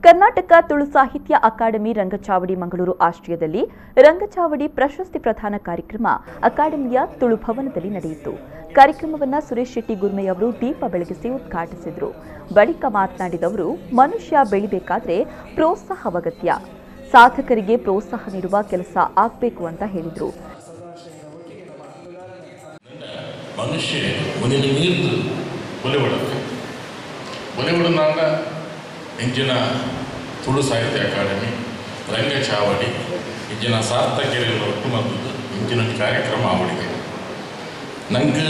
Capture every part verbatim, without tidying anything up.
ಕರ್ನಾಟಕ ತುಳು ಸಾಹಿತ್ಯ ಅಕಾಡೆಮಿ ರಂಗಚಾವಡಿ ಮಂಗಳೂರು ಆಶ್ರಯದಲ್ಲಿ ರಂಗಚಾವಡಿ ಪ್ರಶಸ್ತಿ ಪ್ರದಾನ ಕಾರ್ಯಕ್ರಮ ಅಕಾಡೆಮಿಯ ತುಳು ಭವನದಲ್ಲಿ ನಡೆಯಿತು. ಕಾರ್ಯಕ್ರಮವನ್ನು ಸುರೇಶ್ ಶೆಟ್ಟಿ ಗುರ್ಮೆ ಅವರು ದೀಪ ಬೆಳಗಿಸಿ ಉದ್ಘಾಟಿಸಿದರು. ಬಳಿಕ ಮಾತನಾಡಿದ ಅವರು, ಮನುಷ್ಯ ಬೆಳಿಬೇಕಾದ್ರೆ ಪ್ರೋತ್ಸಾಹ ಅಗತ್ಯ, ಸಾಧಕರಿಗೆ ಪ್ರೋತ್ಸಾಹ ನೀಡುವ ಕೆಲಸ ಆಗಬೇಕು ಅಂತ ಹೇಳಿದರು. ಮನುಷ್ಯ ಒಂದಿನ ನೀರು ಒಲೆಬಿಡುತ್ತೆ ಒಲೆಬಿಡನಾಗ ಇಂಜಿನ ತುಳು ಸಾಹಿತ್ಯ ಅಕಾಡೆಮಿ ರಂಗಚಾವಡಿ ಇಂಜಿನ ಸಾರ್ಥಕೆರೆಯನ್ನು ಒಟ್ಟು ಮದ್ದು ಇಂಜಿನ ಕಾರ್ಯಕ್ರಮ ಆವಡಿಗೆ ನಂಗೆ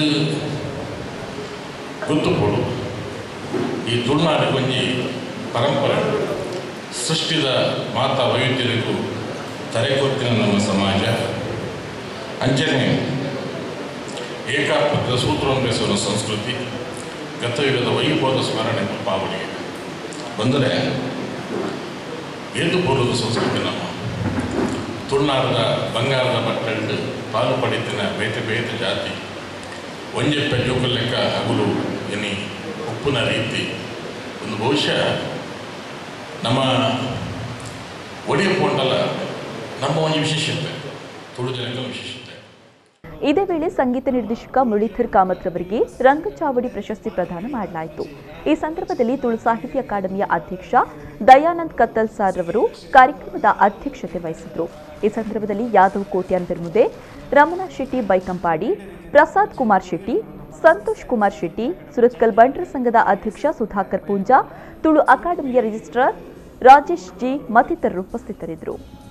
ಗೊತ್ತುಕೊಡು ಈ ತುಳುನಾಡು ಕೊಂಚಿ ಪರಂಪರೆ ಸೃಷ್ಟಿದ ಮಾತಾ ವೈವಿಧ್ಯರಿಗೂ ತಲೆಗೊತ್ತಿನ ನಮ್ಮ ಸಮಾಜ ಅಂಚನೆ ಏಕಾತ್ಮಕದ ಸೂತ್ರೋನ್ವೇಷಣ ಸಂಸ್ಕೃತಿ ಗತಯುಗದ ವೈಭವದ ಸ್ಮರಣೆ ಪಾವಳಿಗೆ ಬಂದರೆ ಏದು ಪೂರ್ವದ ಸಂಸ್ಕೃತಿ ನಮ್ಮ ತುಳುನಾಡದ ಬಂಗಾರದ ಬಟ್ಟಂಡು ಪಾಲು ಪಡಿತಿನ ಬೇತೆ ಬೇತೆ ಜಾತಿ ಒಂಜೆ ಪೆಜ್ಜುಕು ಲೆಕ್ಕ ಹಗುಲು ಎನಿ ಉಪ್ಪಿನ ರೀತಿ ಒಂದು ಬಹುಶಃ ನಮ್ಮ ಒಡೆಯ ಪೋಂಡಲ ನಮ್ಮ ಒಂದು ವಿಶೇಷತೆ ತುಳು ಜನಗಳ ವಿಶೇಷತೆ. ಇದೇ ವೇಳೆ ಸಂಗೀತ ನಿರ್ದೇಶಕ ಮುರಳೀಧರ್ ಕಾಮತ್ ರವರಿಗೆ ರಂಗಚಾವಡಿ ಪ್ರಶಸ್ತಿ ಪ್ರದಾನ ಮಾಡಲಾಯಿತು. ಈ ಸಂದರ್ಭದಲ್ಲಿ ತುಳು ಸಾಹಿತ್ಯ ಅಕಾಡೆಮಿಯ ಅಧ್ಯಕ್ಷ ದಯಾನಂದ್ ಕತ್ತಲ್ ಸಾರ್ ರವರು ಕಾರ್ಯಕ್ರಮದ ಅಧ್ಯಕ್ಷತೆ ವಹಿಸಿದರು. ಈ ಸಂದರ್ಭದಲ್ಲಿ ಯಾದವ್ ಕೋಟ್ಯಾನ್ ಬೆರ್ಮುದೆ, ರಮಣಾ ಶೆಟ್ಟಿ ಬೈಕಂಪಾಡಿ, ಪ್ರಸಾದ್ ಕುಮಾರ್ ಶೆಟ್ಟಿ, ಸಂತೋಷ್ ಕುಮಾರ್ ಶೆಟ್ಟಿ, ಸುರತ್ಕಲ್ ಬಂಟರ ಸಂಘದ ಅಧ್ಯಕ್ಷ ಸುಧಾಕರ್ ಪೂಂಜಾ, ತುಳು ಅಕಾಡೆಮಿಯ ರಿಜಿಸ್ಟ್ರಾರ್ ರಾಜೇಶ್ ಜಿ ಮತ್ತಿತರರು ಉಪಸ್ಥಿತರಿದ್ದರು.